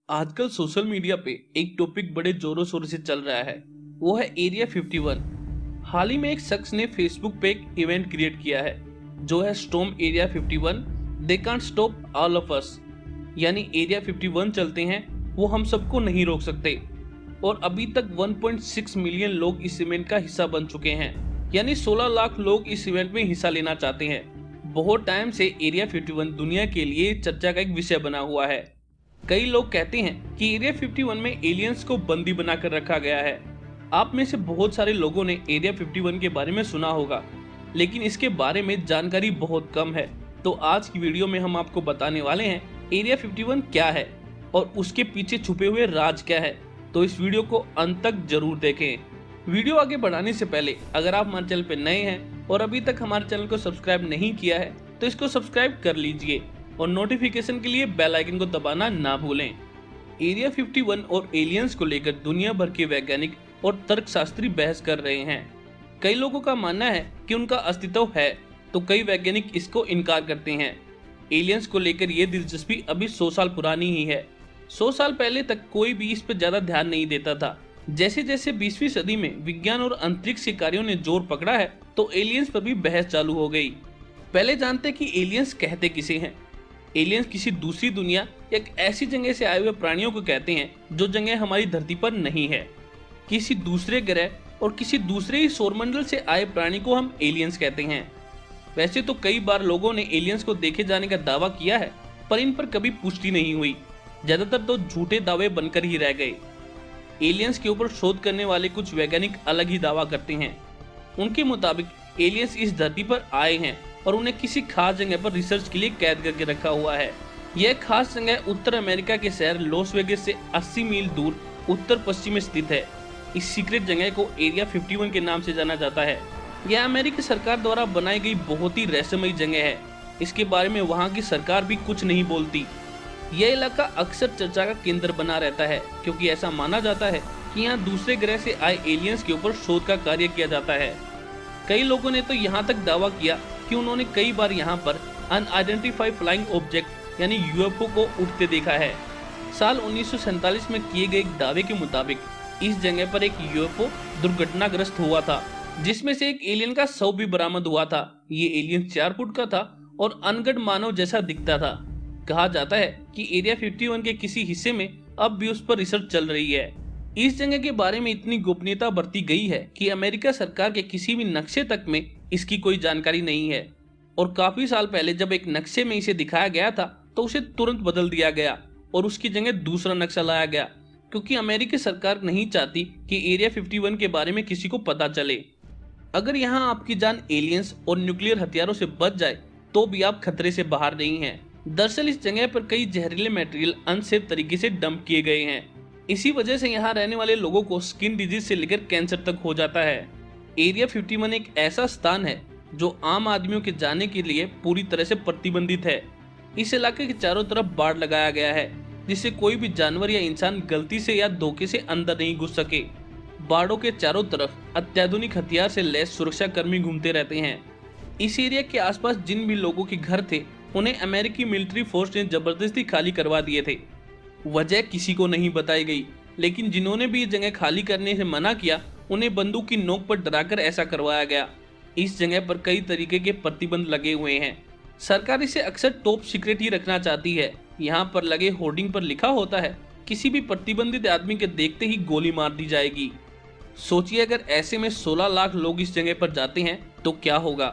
आजकल social media पे एक टॉपिक बड़े जोरों शोरों से चल रहा है। वो है एरिया 51। हाल ही में एक शख्स ने फेसबुक पे एक इवेंट क्रिएट किया है जो है storm area 51 they can't stop all of us, यानी एरिया 51 चलते हैं वो हम सबको नहीं रोक सकते। और अभी तक 1.6 मिलियन लोग इस इवेंट का हिस्सा बन चुके हैं, यानी 16 लाख लोग इस इवेंट में हिस्सा लेना चाहते हैं। बहुत टाइम से एरिया 51 दुनिया के लिए चर्चा का एक विषय बना हुआ है। कई लोग कहते हैं कि एरिया 51 में एलियंस को बंदी बनाकर रखा गया है। आप में से बहुत सारे लोगों ने एरिया 51 के बारे में सुना होगा, लेकिन इसके बारे में जानकारी बहुत कम है। तो आज की वीडियो में हम आपको बताने वाले हैं एरिया 51 क्या है और उसके पीछे छुपे हुए राज क्या है। तो इस वीडियो को अंत तक जरूर देखें। वीडियो आगे बढ़ाने से पहले अगर आप हमारे चैनल पर नए हैं और अभी तक हमारे चैनल को सब्सक्राइब नहीं किया है तो इसको सब्सक्राइब कर लीजिए और नोटिफिकेशन के लिए बेल आइकन को दबाना ना भूलें। एरिया 51 और एलियंस को लेकर दुनिया भर के वैज्ञानिक और तर्कशास्त्री बहस कर रहे हैं। कई लोगों का मानना है कि उनका अस्तित्व है, तो कई वैज्ञानिक इसको इनकार करते हैं। एलियंस को लेकर ये दिलचस्पी अभी 100 साल पुरानी ही है। 100 साल पहले तक कोई भी इस पर ज्यादा ध्यान नहीं देता था। जैसे जैसे 20वीं सदी में विज्ञान और अंतरिक्ष के कार्यों ने जोर पकड़ा है तो एलियंस पर भी बहस चालू हो गई। पहले जानते कि एलियंस कहते किसे हैं। एलियंस किसी दूसरी दुनिया या एक ऐसी जगह से आए हुए प्राणियों को कहते हैं जो जगह हमारी धरती पर नहीं है। किसी दूसरे ग्रह और किसी दूसरे ही सौरमंडल से आए प्राणी को हम एलियंस कहते हैं। वैसे तो कई बार लोगों ने एलियंस को देखे जाने का दावा किया है, पर इन पर कभी पुष्टि नहीं हुई। ज्यादातर तो झूठे दावे बनकर ही रह गए। एलियंस के ऊपर शोध करने वाले कुछ वैज्ञानिक अलग ही दावा करते हैं। उनके मुताबिक एलियंस इस धरती पर आए हैं और उन्हें किसी खास जगह पर रिसर्च के लिए कैद करके रखा हुआ है। यह खास जगह उत्तर अमेरिका के शहर लॉस वेगस से 80 मील दूर उत्तर पश्चिम में स्थित है। इस सीक्रेट जगह को एरिया 51 के नाम से जाना जाता है। यह अमेरिकी सरकार द्वारा बनाई गई बहुत ही रहस्यमयी जगह है। इसके बारे में वहाँ की सरकार भी कुछ नहीं बोलती। यह इलाका अक्सर चर्चा का केंद्र बना रहता है, क्योंकि ऐसा माना जाता है कि यहाँ दूसरे ग्रह से आए एलियंस के ऊपर शोध का कार्य किया जाता है। कई लोगों ने तो यहाँ तक दावा किया कि उन्होंने कई बार यहाँ पर अनआइडेंटिफाइड फ्लाइंग ऑब्जेक्ट यानी यूएफओ को उड़ते देखा है। साल 1947 में किए गए एक दावे के मुताबिक इस जगह पर एक यूएफओ दुर्घटनाग्रस्त हुआ था, जिसमें से एक एलियन का शव भी बरामद हुआ था। ये एलियन 4 फुट का था और अनगढ़ मानव जैसा दिखता था। कहा जाता है कि एरिया 51 के किसी हिस्से में अब भी उस पर रिसर्च चल रही है। इस जगह के बारे में इतनी गोपनीयता बरती गई है कि अमेरिका सरकार के किसी भी नक्शे तक में इसकी कोई जानकारी नहीं है। और काफी साल पहले जब एक नक्शे में इसे दिखाया गया था तो उसे तुरंत बदल दिया गया और उसकी जगह दूसरा नक्शा लाया गया, क्योंकि अमेरिकी सरकार नहीं चाहती कि एरिया 51 के बारे में किसी को पता चले। अगर यहाँ आपकी जान एलियंस और न्यूक्लियर हथियारों से बच जाए तो भी आप खतरे से बाहर नहीं हैं। दरअसल इस जगह पर कई जहरीले मटेरियल अनसेफ तरीके से डंप किए गए हैं। इसी वजह से यहाँ रहने वाले लोगों को स्किन डिजीज से लेकर कैंसर तक हो जाता है। एरिया 51 एक ऐसा स्थान है जो आम आदमियों के जाने के लिए पूरी तरह से प्रतिबंधित है। इस इलाके के चारों तरफ बाड़ लगाया गया है, जिससे कोई भी जानवर या इंसान गलती से या धोखे से अंदर नहीं घुस सके। बाड़ों के चारों तरफ अत्याधुनिक हथियार से लैस सुरक्षा कर्मी घूमते रहते हैं। इस एरिया के आसपास जिन भी लोगों के घर थे उन्हें अमेरिकी मिलिट्री फोर्स ने जबरदस्ती खाली करवा दिए थे। वजह किसी को नहीं बताई गई, लेकिन जिन्होंने भी ये जगह खाली करने से मना किया उन्हें बंदूक की नोक पर डराकर ऐसा करवाया गया। इस जगह पर कई तरीके के प्रतिबंध लगे हुए हैं। सरकार इसे अक्सर टॉप सीक्रेट ही रखना चाहती है। यहाँ पर लगे होर्डिंग पर लिखा होता है किसी भी प्रतिबंधित आदमी के देखते ही गोली मार दी जाएगी। सोचिए अगर ऐसे में 16 लाख लोग इस जगह पर जाते हैं तो क्या होगा।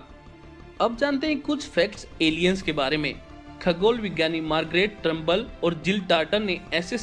अब जानते हैं कुछ फैक्ट्स एलियंस के बारे में। खगोल विज्ञानी मार्गरेट ट्रम्बल और जिल टार्टर ने ऐसे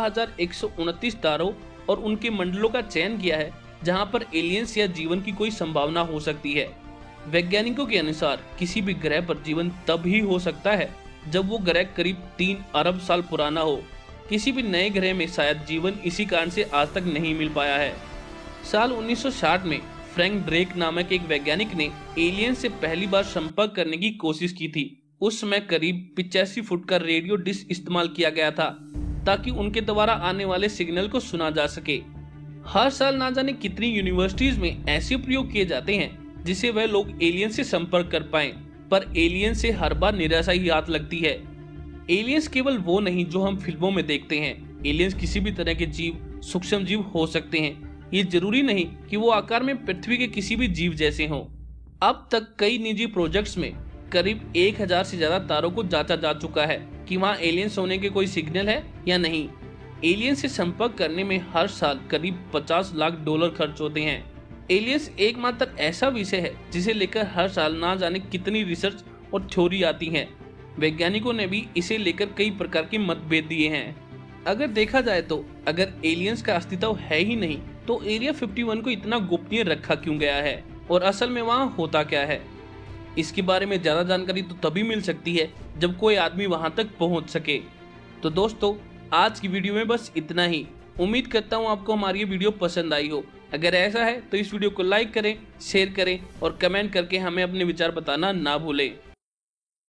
17,129 तारों और उनके मंडलों का चयन किया है जहां पर एलियंस या जीवन की कोई संभावना हो सकती है। वैज्ञानिकों के अनुसार किसी भी ग्रह पर जीवन तब ही हो सकता है जब वो ग्रह करीब 3 अरब साल पुराना हो। किसी भी नए ग्रह में शायद जीवन इसी कारण से आज तक नहीं मिल पाया है। साल 1960 में फ्रैंक ड्रेक नामक एक वैज्ञानिक ने एलियन से पहली बार संपर्क करने की कोशिश की थी। उस समय करीब 85 फुट का रेडियो डिश इस्तेमाल किया गया था ताकि उनके द्वारा आने वाले सिग्नल को सुना जा सके। हर साल ना जाने कितनी यूनिवर्सिटीज में ऐसे प्रयोग किए जाते हैं जिससे वह लोग एलियन से संपर्क कर पाएं, पर एलियन से हर बार निराशा ही हाथ लगती है। एलियंस केवल वो नहीं जो हम फिल्मों में देखते हैं, एलियंस किसी भी तरह के जीव, सूक्ष्म जीव हो सकते हैं। ये जरूरी नहीं कि वो आकार में पृथ्वी के किसी भी जीव जैसे हों। अब तक कई निजी प्रोजेक्ट्स में करीब 1000 से ज्यादा तारों को जांचा जा चुका है कि वहाँ एलियंस होने के कोई सिग्नल है या नहीं। एलियंस से संपर्क करने में हर साल करीब 50 लाख डॉलर खर्च होते हैं। एलियंस एकमात्र ऐसा विषय है जिसे लेकर हर साल ना जाने कितनी रिसर्च और थ्योरी आती हैं। वैज्ञानिकों ने भी इसे लेकर कई प्रकार के मतभेद दिए हैं। अगर देखा जाए तो अगर एलियंस का अस्तित्व है ही नहीं तो एरिया 51 को इतना गोपनीय रखा क्यों गया है और असल में वहाँ होता क्या है। इसके बारे में ज्यादा जानकारी तो तभी मिल सकती है जब कोई आदमी वहां तक पहुंच सके। तो दोस्तों, आज की वीडियो में बस इतना ही। उम्मीद करता हूं आपको हमारी ये वीडियो पसंद आई हो। अगर ऐसा है तो इस वीडियो को लाइक करें, शेयर करें और कमेंट करके हमें अपने विचार बताना ना भूलें।